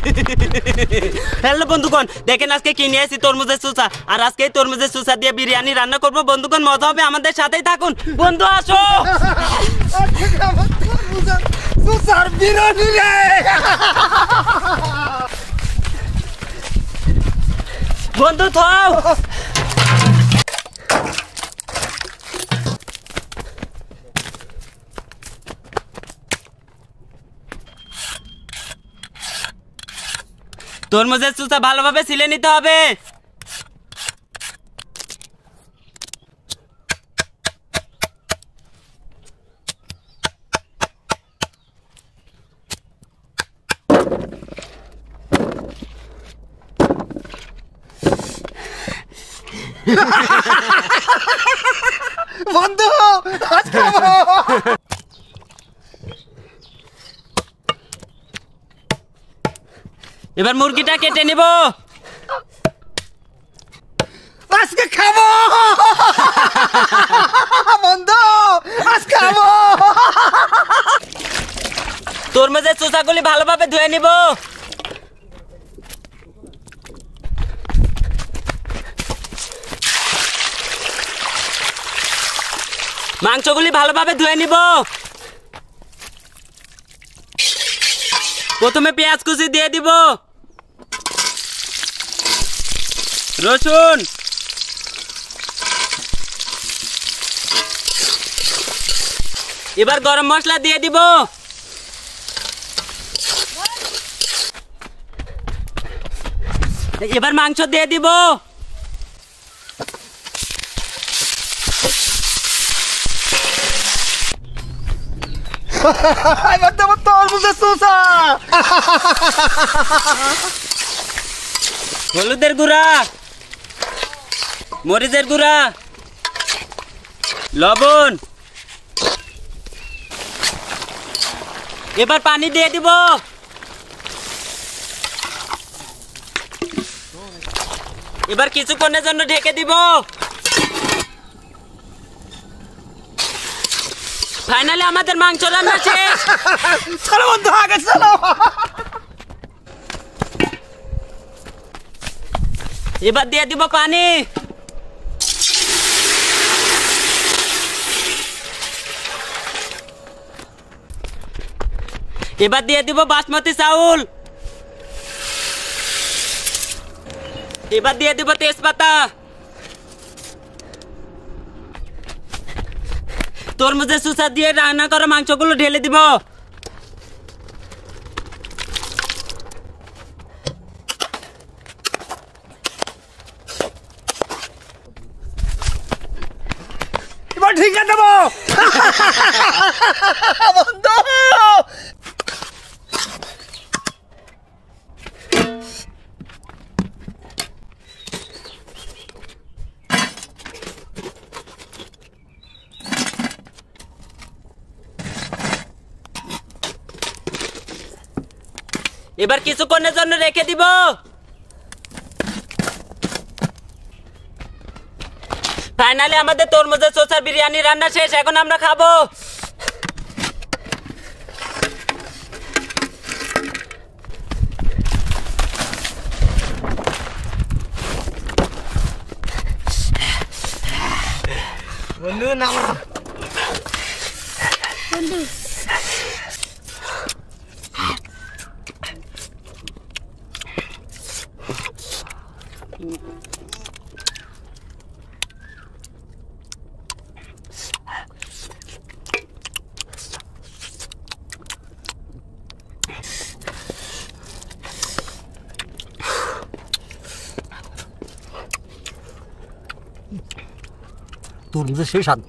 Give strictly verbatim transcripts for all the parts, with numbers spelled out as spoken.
Hello বন্ধুগণ, দেখেন আজকে কি নিয়ে আসি, তরমুজের চুচা। আর আজকে তরমুজের চুচা দিয়ে বিরিয়ানি রান্না করবো বন্ধুগণ, মজা হবে, আমাদের সাথেই থাকুন। বন্ধু আসো। বন্ধু থাও। তরমুজের চুচা ভালোভাবে ছিলে নিতে হবে। বন্ধু এবার মুরগিটা কেটে নিব। আজকে খাবো বন্ধু, আজকে খাবো। তরমুজের চুচাগুলি ভালোভাবে ধুয়ে নিব। মাংসগুলি ভালোভাবে ধুয়ে নিব। প্রথমে পেঁয়াজ কুচি দিয়ে দিব, রসুন, এবার গরম মশলা দিয়ে দিব। এবার মাংস দিয়ে দিব। এবার দেবো তরমুজের চুচা। হলুদের গুঁড়া, মরিচের গুঁড়া, লবণ, এবার পানি দিয়ে দিব। এবার কিছুক্ষণের জন্য ঢেকে দিব। ফাইনালি আমাদের মাংস রান্না শেষ। চলো বন্ধু আগে চলো। এবার দিয়ে দিব পানি। এবার দিয়ে দিব বাসমতি চাউল। এবার দিয়ে দিব তেজপাতা। তরমুজের চুচা দিয়ে রান্না করা মাংসগুলো ঢেলে দিব। এবার ঠিক আছে দেবো বন্ধু। এবার কিছুক্ষণের জন্য রেখে দিব। ফাইনালি আমাদের তরমুজের চুচার বিরিয়ানি রান্না শেষ, এখন আমরা খাবো। বন্ধু না বন্ধু তরমুজের সেই স্বাদ।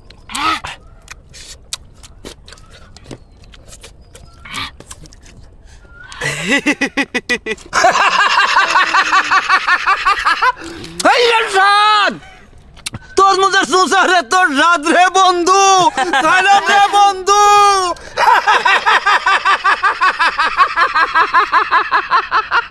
তরমুজের চুচা রে তোর রাত রে বন্ধু, খারাপ রে বন্ধু।